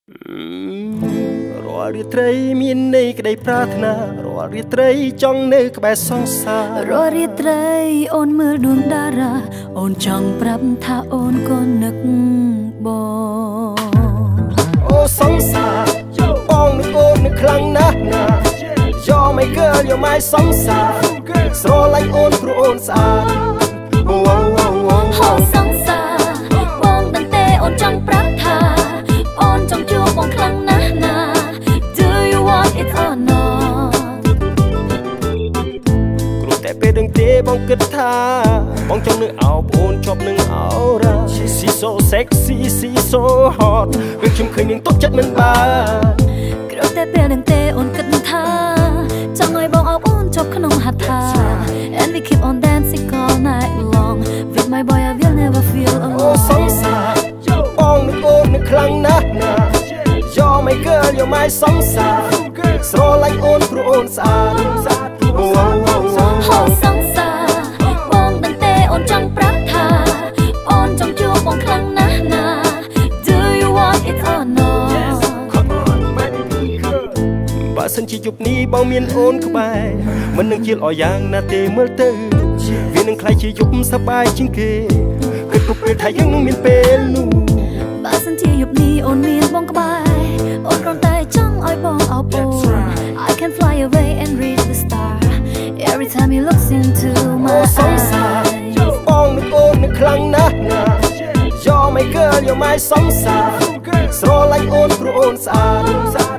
រាល់រាត្រីមានន័យក្តីប្រាថ្នារាល់រាត្រីចង់នៅក្បែរសង្សាររាល់រាត្រីអូនមើលដួងតារាអូនចង់ប្រាប់ថាអូនក៏នឹកបងអូសង្សារបងនឹកអូននឹកខ្លាំងណាស់ណា You're my girl you're my សង្សារស្រឡាញ់អូនព្រោះអូនស្អាតអូសង្សារបងដឹងទេអូនចង់ប្រាប់ថាអូនចង់ជួបបងខ្លាំងណាស់ណា Do you want it or not គ្រូតែពេលដឹងទេបងគិតថាបងចង់នឹងអោបអូនជាប់នឹងអោរ៉ា She's so sexy she's so hot ពេលខ្ញុំឃើញនឹងទុកចិត្តមិនបានគ្រូតែពេលដឹងទេអូនគិតថាចង់ឲ្យបងអោបអូនជាប់ក្នុងហដ្ឋា And we keep on dancing all night long With my boy I will never feel alone អូសង្សារបងនឹកអូននឹកខ្លាំងណាស់ណា You're my girl you're my សង្សារស្រឡាញ់អូនព្រោះអូនស្អាតអូសង្សារបងដឹងទេអូនចង់ប្រាប់ថាអូនចង់ជួបបងខ្លាំងណាស់ណា Do you want it or not បើសិនជាយប់នេះបងមានអូនក្បែរមិននឹងជៀលអស់យ៉ាងណាទេមើលទៅវានឹងខ្លាចជាយប់សប្បាយជាងគេគិតគ្រប់ពេលថាយើងនឹងមានពេលនោះបើសិនជាយប់នេះអូនមានបងក្បែរអូនគ្រាន់តែចង់ឲ្យបងអោបអូន I can fly away and reach the star Every time you look into my eyes បងនឹកអូននឹកខ្លាំងណាស់ណា You're my girl you're my សង្សារស្រឡាញ់អូនព្រោះអូនស្អាត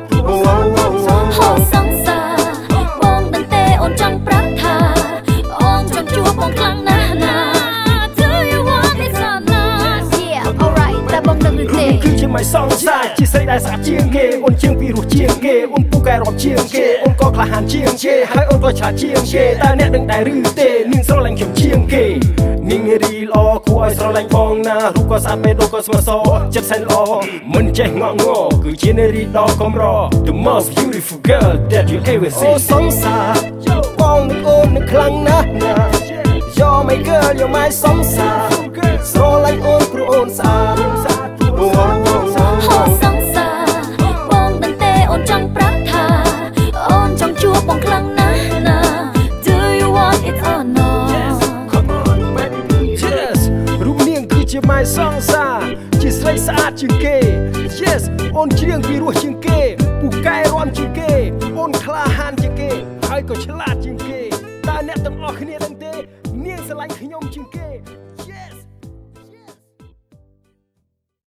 សង្សារបងដឹងទេអូនចង់ប្រាប់ថាអូនចង់ជួបបងខ្លាំងណាស់ណា Do you want it or not Yeah alright តែបងដឹងឬទេគឺជា my សង្សារជាស្រីដែលស្អាតជាងគេអូនជាងពីរោះជាងគេអូនពូកែរាប់ជាងគេអូនក៏ក្លាហានជាងគេហើយអូនក៏ឆ្លាតជាងគេតែអ្នកដឹងដែរឬទេនាងស្រឡាញ់ខ្ញុំជាងគេនាងរីល្អគួរឲ្យស្រឡាញ់បងណារូបក៏ស្អាតបេះដូងក៏ស្មើសចិត្តសែនល្អមិនចេះងក់ងគឺជានារីដ៏កម្រ The most beautiful girl that you ever see អូសង្សារបងនឹកអូននឹកខ្លាំងណាស់ណា You're my girl you're my សង្សារស្រឡាញ់អូនព្រោះអូនស្អាតសង្សារបងដឹងទេអូនចង់ប្រាប់ថាអូនចង់ជួបបងខ្លាំងណាស់ណា Do you want it or not Yes រូបនាងគឺជា my សង្សារជាស្រីស្អាតជាងគេ Yes អូនច្រៀងពីរោះជាងគេពូកែរាំជាងគេអូនក្លាហានជាងគេហើយក៏ឆ្លាត